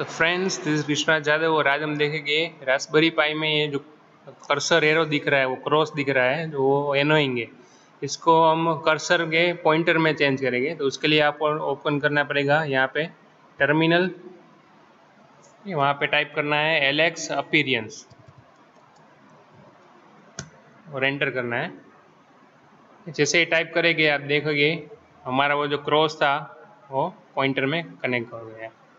तो friends this is Vishwanath Yadav और आज हम देखेंगे रास्पबेरी पाई में ये जो कर्सर एरो दिख रहा है वो क्रॉस दिख रहा है जो वो एनोइंग है। इसको हम कर्सर के पॉइंटर में चेंज करेंगे। तो उसके लिए आपको ओपन करना पड़ेगा यहाँ पे टर्मिनल, वहाँ पे टाइप करना है एलेक्स अपीरियंस और एंटर करना है। जैसे ही टाइप करेंगे आप देखोगे हमारा वो जो क्रॉस था वो पॉइंटर में कनेक्ट हो गया।